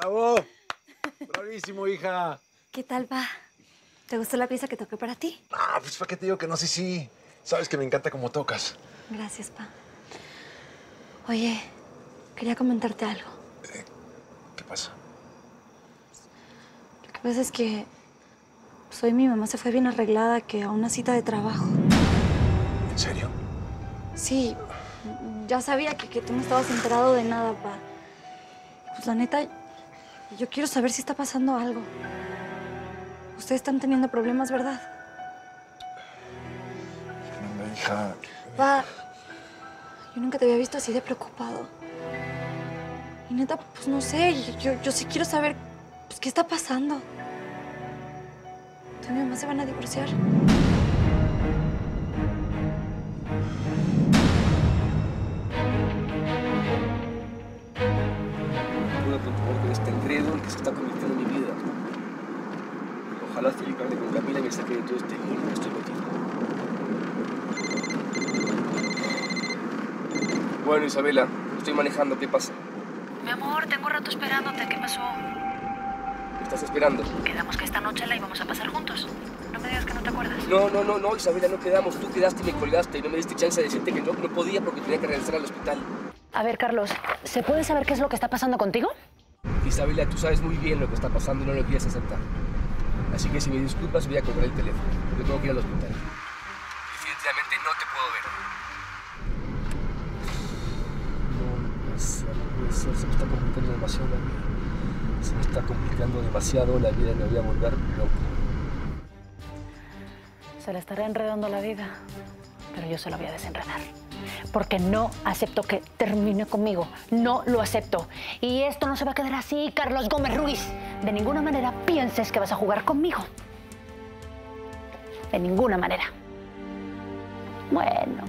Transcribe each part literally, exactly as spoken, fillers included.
¡Bravo! ¡Bravísimo, hija! ¿Qué tal va? ¿Te gustó la pieza que toqué para ti? Ah, pues ¿para qué te digo que no? Sí, sí. Sabes que me encanta cómo tocas. Gracias, pa. Oye, quería comentarte algo. Eh, ¿Qué pasa? Lo que pasa es que pues, hoy mi mamá se fue bien arreglada que a una cita de trabajo. ¿En serio? Sí, ya sabía que, que tú no estabas enterado de nada, pa. Pues la neta, yo quiero saber si está pasando algo. Ustedes están teniendo problemas, ¿verdad? Fernanda, hija... Pa, yo nunca te había visto así de preocupado. Y neta, pues no sé, yo, yo sí quiero saber pues, qué está pasando. ¿Tú y mi mamá se van a divorciar? No puedo continuar con este enredo en que se está convirtiendo en mi vida. Ojalá Felipe hable con Camila y me saque de todo este lío en el que estoy metido. Bueno, Isabela, estoy manejando. ¿Qué pasa? Mi amor, tengo rato esperándote. ¿Qué pasó? ¿Me estás esperando? Quedamos que esta noche la íbamos a pasar juntos. No me digas que no te acuerdas. No, no, no, no, Isabela, no quedamos. Tú quedaste y me colgaste y no me diste chance de decirte que no, no podía porque tenía que regresar al hospital. A ver, Carlos, ¿se puede saber qué es lo que está pasando contigo? Isabela, tú sabes muy bien lo que está pasando y no lo quieres aceptar. Así que si me disculpas voy a cobrar el teléfono, porque tengo que ir al hospital. Definitivamente no te puedo ver. No, no puede ser, no puede ser. Se me está complicando demasiado la vida. Se me está complicando demasiado la vida y me voy a volver loco. Se le estará enredando la vida, pero yo se la voy a desenredar. Porque no acepto que termine conmigo. No lo acepto. Y esto no se va a quedar así, Carlos Gómez Ruiz. De ninguna manera pienses que vas a jugar conmigo. De ninguna manera. Bueno.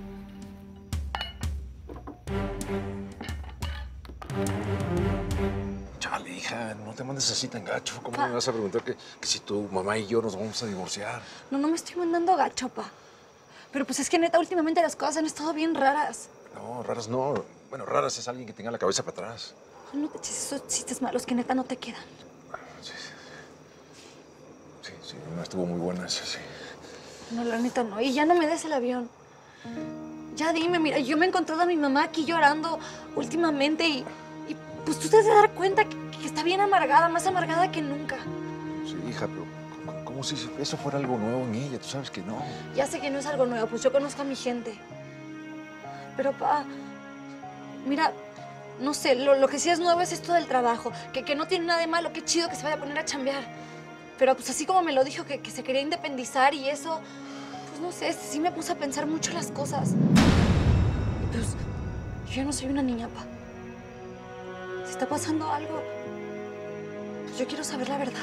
Chale, hija, no te mandes así tan gacho. ¿Cómo me vas a preguntar que, que si tu mamá y yo nos vamos a divorciar? No, no me estoy mandando gacho, pa. Pero pues es que neta, últimamente las cosas han estado bien raras. No, raras no. Bueno, raras es alguien que tenga la cabeza para atrás. No te eches esos chistes malos que neta no te quedan. Sí, sí, sí, no estuvo muy buena esa, sí. No, la neta no. Y ya no me des el avión. Ya dime, mira, yo me he encontrado a mi mamá aquí llorando últimamente y, y pues tú te has de dar cuenta que, que está bien amargada, más amargada que nunca. Sí, hija, pero como, como si eso fuera algo nuevo en ella. Tú sabes que no. Ya sé que no es algo nuevo, pues yo conozco a mi gente. Pero, pa, mira, no sé, lo, lo que sí es nuevo es esto del trabajo. Que, que no tiene nada de malo, qué chido que se vaya a poner a chambear. Pero pues así como me lo dijo, que, que se quería independizar y eso, pues no sé, sí me puse a pensar mucho las cosas. Y pues, yo ya no soy una niña, pa. Si está pasando algo, pues yo quiero saber la verdad.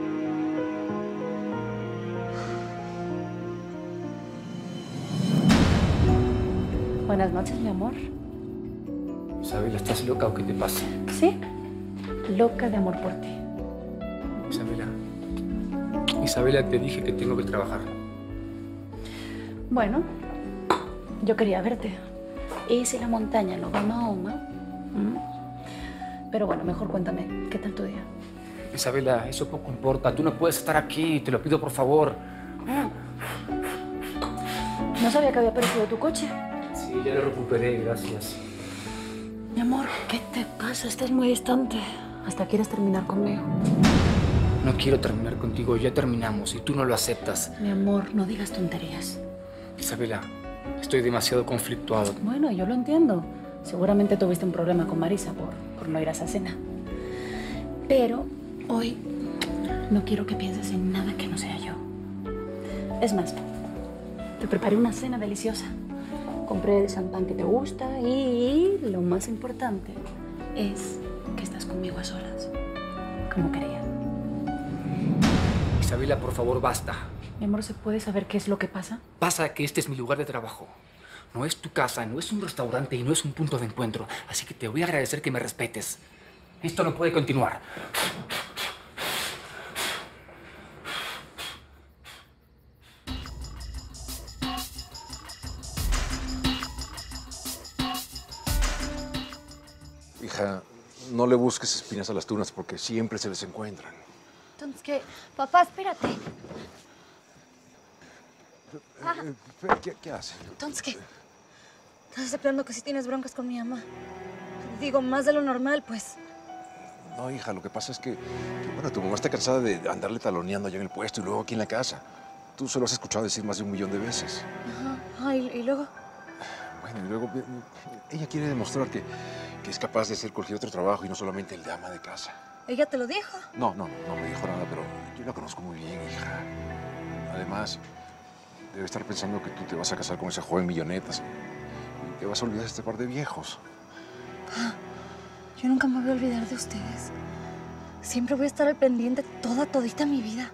Buenas noches, mi amor. Isabela, ¿estás loca o qué te pasa? Sí, loca de amor por ti. Isabela. Isabela, te dije que tengo que trabajar. Bueno, yo quería verte. ¿Y si la montaña no va a Mahoma? ¿Mm? Pero bueno, mejor cuéntame, ¿qué tal tu día? Isabela, eso poco importa. Tú no puedes estar aquí, te lo pido por favor. No sabía que había perdido tu coche. Sí, ya lo recuperé, gracias. Mi amor, ¿qué te pasa? Estás muy distante. ¿Hasta quieres terminar conmigo? No quiero terminar contigo, ya terminamos y tú no lo aceptas. Mi amor, no digas tonterías. Isabela, estoy demasiado conflictuado. Bueno, yo lo entiendo. Seguramente tuviste un problema con Marisa por, por no ir a esa cena. Pero hoy no quiero que pienses en nada que no sea yo. Es más, te preparé una cena deliciosa. Compré el champán que te gusta y lo más importante es que estás conmigo a solas, como quería. Isabela, por favor, basta. Mi amor, ¿se puede saber qué es lo que pasa? Pasa que este es mi lugar de trabajo. No es tu casa, no es un restaurante y no es un punto de encuentro. Así que te voy a agradecer que me respetes. Esto no puede continuar. Hija, no le busques espinas a las tunas porque siempre se les encuentran. Entonces, ¿qué? Papá, espérate. Ah. Eh, ¿Qué, qué hace? Entonces, ¿qué? Estás aceptando que sí tienes broncas con mi mamá. Digo, más de lo normal, pues. No, hija, lo que pasa es que, que, bueno, tu mamá está cansada de andarle taloneando allá en el puesto y luego aquí en la casa. Tú se lo has escuchado decir más de un millón de veces. Ajá. Ah, ¿y, y luego? Bueno, y luego eh, ella quiere demostrar que, que es capaz de hacer cualquier otro trabajo y no solamente el de ama de casa. ¿Ella te lo dijo? No, no, no me dijo nada, pero yo la conozco muy bien, hija. Además, debe estar pensando que tú te vas a casar con ese joven millonetas y te vas a olvidar de este par de viejos. Pa, yo nunca me voy a olvidar de ustedes. Siempre voy a estar al pendiente toda, todita mi vida.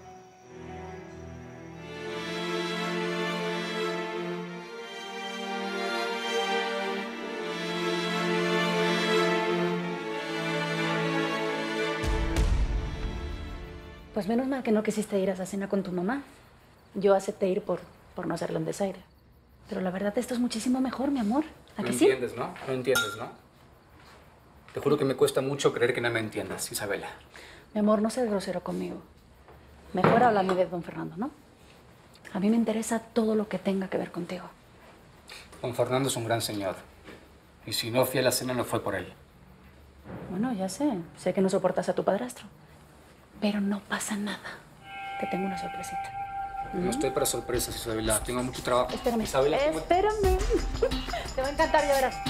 Pues menos mal que no quisiste ir a esa cena con tu mamá. Yo acepté ir por, por no hacerle un desaire. Pero la verdad, esto es muchísimo mejor, mi amor. ¿A No que sí? entiendes, ¿no? No entiendes, ¿no? Te juro que me cuesta mucho creer que no me entiendas, Isabela. Mi amor, no seas grosero conmigo. Mejor háblame de don Fernando, ¿no? A mí me interesa todo lo que tenga que ver contigo. Don Fernando es un gran señor. Y si no fui a la cena, no fue por él. Bueno, ya sé. Sé que no soportas a tu padrastro. Pero no pasa nada. Te tengo una sorpresita. No estoy para sorpresas, Isabela. Tengo mucho trabajo. Espérame. Isabela, ¿cómo- Espérame. Te va a encantar, ya verás.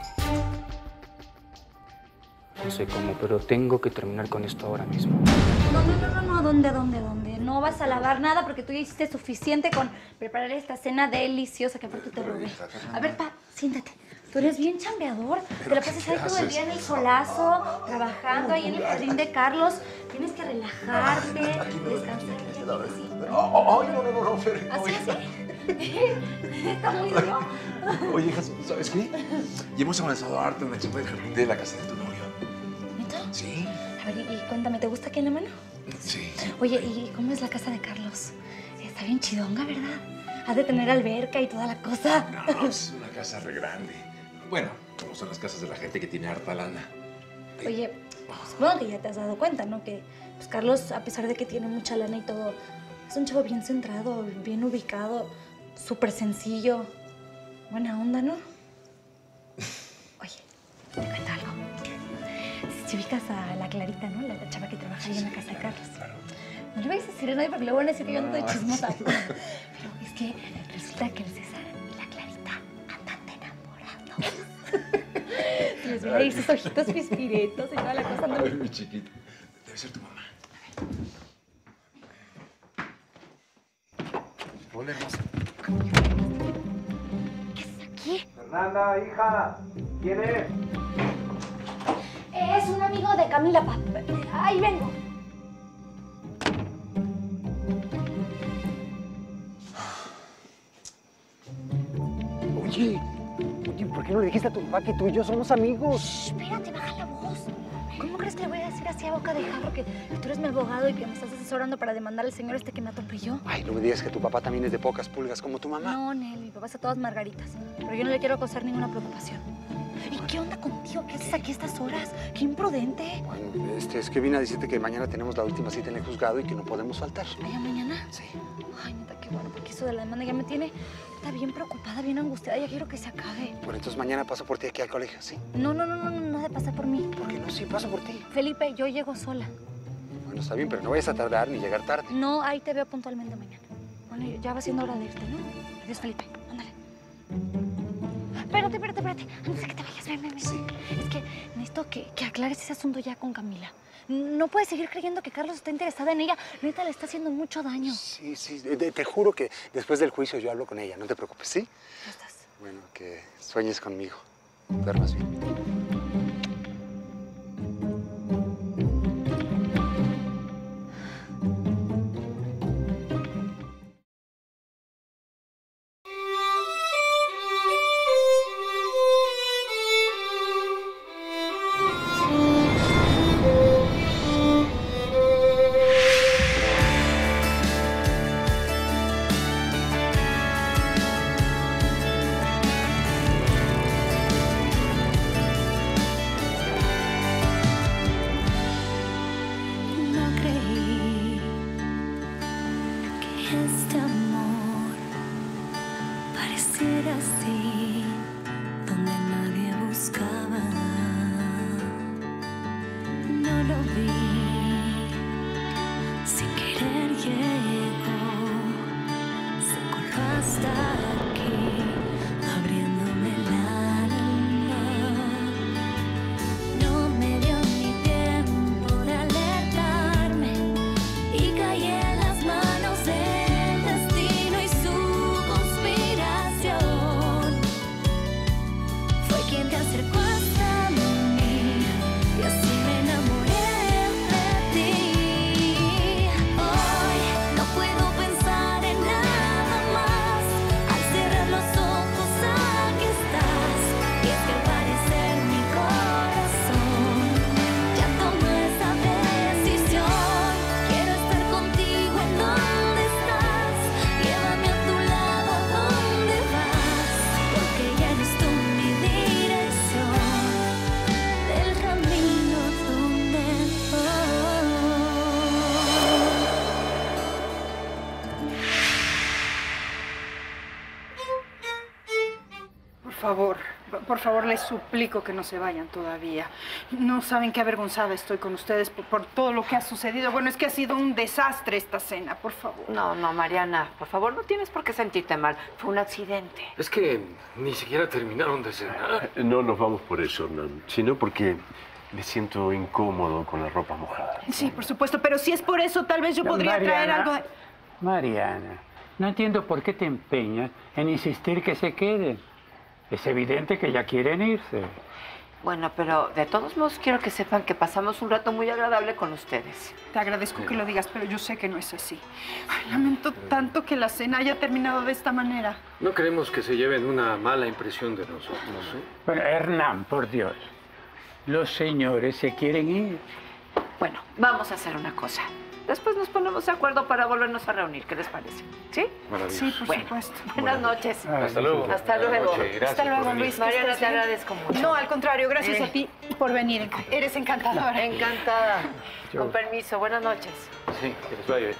No sé cómo, pero tengo que terminar con esto ahora mismo. No, no, no, no, no. ¿Dónde, dónde, dónde? No vas a lavar nada porque tú ya hiciste suficiente con preparar esta cena deliciosa que aparte te robé. A ver, pa, siéntate. Tú eres bien chambeador. Te la pasas ahí todo el día en el solazo, trabajando ahí en el jardín de Carlos. Tienes que relajarte, descansar. ¡Ay, no, no, no, no, Fer! ¿Así, así? Está muy duro. Oye, hija, ¿sabes qué? Ya hemos avanzado harto en la chamba del jardín de la casa de tu novio. ¿Neta? ¿Sí? A ver, y, y cuéntame, ¿te gusta aquí en la mano? Sí. Oye, ¿y cómo es la casa de Carlos? Está bien chidonga, ¿verdad? Has de tener alberca y toda la cosa. No, es una casa re grande. Bueno, como son las casas de la gente que tiene harta lana. Oye, supongo que ya te has dado cuenta, ¿no? Que pues, Carlos, a pesar de que tiene mucha lana y todo, es un chavo bien centrado, bien ubicado, súper sencillo. Buena onda, ¿no? Oye, te cuento algo. Si ubicas a la Clarita, ¿no? La, la chava que trabaja ahí en la casa de Carlos. Claro. No le vayas a decir a nadie porque luego van a decir que yo ando de chismosa. Pero es que resulta que el César y la Clarita andan enamorados. Se les ven ahí sus ojitos pispiretos y toda la cosa. Ay, mi chiquita. Debe ser tu mamá. Hola, hermosa. ¿Qué es aquí? Fernanda, hija. ¿Quién es? Es un amigo de Camila, pa. Ahí vengo. Oye, oye, ¿por qué no le dijiste a tu papá que tú y yo somos amigos? Espérate, baja la voz. ¿Cómo crees que le voy a decir así a boca de jarro que, que tú eres mi abogado y que me estás asesorando para demandar al señor este que me atropelló? Ay, no me digas que tu papá también es de pocas pulgas como tu mamá. No, Nel, mi papá es a todas margaritas. Pero yo no le quiero causar ninguna preocupación. ¿Y qué onda contigo? ¿Qué haces aquí a estas horas? ¡Qué imprudente! Bueno, este, es que vine a decirte que mañana tenemos la última cita en el juzgado y que no podemos faltar. ¿Allá mañana? Sí. Ay, neta, qué bueno, porque eso de la demanda ya me tiene... Está bien preocupada, bien angustiada. Ya quiero que se acabe. Bueno, entonces mañana paso por ti aquí al colegio, ¿sí? No, no, no, no, no, nada de pasar por mí. ¿Por qué no? Sí, paso por ti. Felipe, yo llego sola. Bueno, está bien, pero no vayas a tardar ni llegar tarde. No, ahí te veo puntualmente mañana. Bueno, ya va siendo hora de irte, ¿no? Adiós, Felipe. Ándale. Espérate, espérate, espérate. Antes de que te vayas, ven, ven, ven. Sí. Es que necesito que, que aclares ese asunto ya con Camila. No puedes seguir creyendo que Carlos está interesado en ella. Neta, le está haciendo mucho daño. Sí, sí, te, te juro que después del juicio yo hablo con ella, no te preocupes, ¿sí? Ya estás. Bueno, que sueñes conmigo. Duermas bien. lo vi, sin querer llegó, se coló hasta aquí, abriéndome el alma. No me dio ni tiempo de alertarme y caí en las manos del destino y su conspiración. Fue quien te acercó hasta mí y así me enamoré de ti. Hoy no puedo pensar en nada más. Al cerrar los ojos aquí estás. Y es que al parecer mi corazón ya tomó esa decisión. Quiero estar contigo en donde estás. Llévame a tu lado a donde vas, porque ya eres tú mi dirección del camino donde voy. Por favor, por favor, les suplico que no se vayan todavía. No saben qué avergonzada estoy con ustedes por, por todo lo que ha sucedido. Bueno, es que ha sido un desastre esta cena, por favor. No, no, Mariana, por favor, no tienes por qué sentirte mal. Fue un accidente. Es que ni siquiera terminaron de cenar. No nos vamos por eso, Hernán, sino porque me siento incómodo con la ropa mojada. Sí, por supuesto, pero si es por eso, tal vez yo podría Mariana, traer algo de... Mariana, no entiendo por qué te empeñas en insistir que se queden. Es evidente que ya quieren irse. Bueno, pero de todos modos quiero que sepan que pasamos un rato muy agradable con ustedes. Te agradezco que lo digas, pero yo sé que no es así. Ay, lamento tanto que la cena haya terminado de esta manera. No queremos que se lleven una mala impresión de nosotros, ¿eh? Bueno, Hernán, por Dios, los señores se quieren ir. Bueno, vamos a hacer una cosa. Después nos ponemos de acuerdo para volvernos a reunir. ¿Qué les parece? ¿Sí? Maravilloso. Sí, por Bueno, supuesto. buenas noches. Hasta luego. Hasta Buenas luego. noches. Gracias Hasta luego, por venir. Luis. que Mariana, estés te bien. agradezco mucho. No, al contrario, gracias Eh. a ti por venir. Eres encantadora. Encantada. Yo- Con permiso, buenas noches. Sí, que les vaya bien.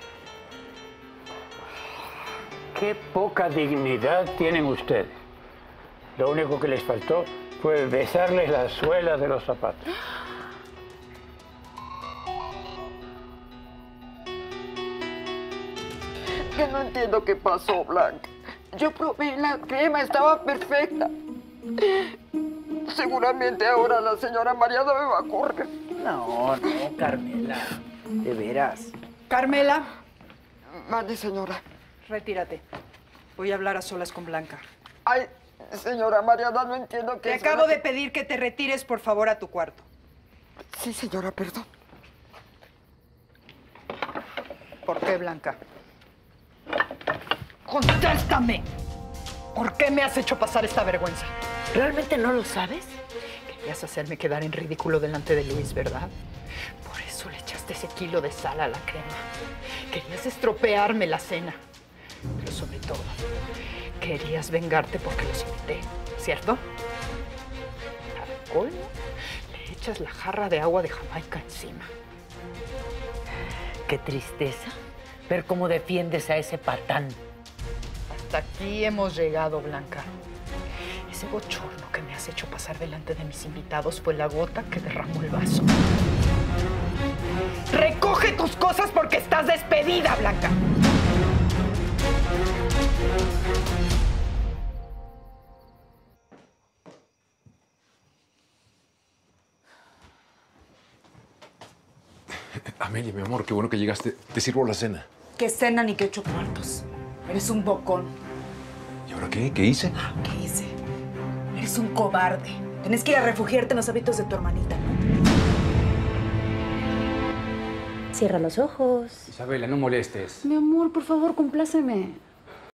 Qué poca dignidad tienen ustedes. Lo único que les faltó fue besarles las suelas de los zapatos. Que no entiendo qué pasó, Blanca. Yo probé la crema, estaba perfecta. Seguramente ahora la señora Mariana me va a correr. No, no, Carmela. De veras. Carmela, Mande, señora. retírate. Voy a hablar a solas con Blanca. Ay, señora Mariana, no entiendo qué Te es acabo una- de pedir que te retires, por favor, a tu cuarto. Sí, señora, perdón. ¿Por qué, Blanca? ¡Contéstame! ¿Por qué me has hecho pasar esta vergüenza? ¿Realmente no lo sabes? Querías hacerme quedar en ridículo delante de Luis, ¿verdad? Por eso le echaste ese kilo de sal a la crema. Querías estropearme la cena. Pero sobre todo, querías vengarte porque los invité, ¿cierto? Al colmo, le echas la jarra de agua de Jamaica encima. Qué tristeza ver cómo defiendes a ese patán. Hasta aquí hemos llegado, Blanca. Ese bochorno que me has hecho pasar delante de mis invitados fue la gota que derramó el vaso. ¡Recoge tus cosas porque estás despedida, Blanca! Amelia, mi amor, qué bueno que llegaste. Te sirvo la cena. ¿Qué cena ni qué ocho cuartos? Eres un bocón. ¿Y ahora qué? ¿Qué hice? ¿Qué hice? Eres un cobarde. Tienes que ir a refugiarte en los hábitos de tu hermanita, ¿no? Cierra los ojos. Isabela, no molestes. Mi amor, por favor, compláceme.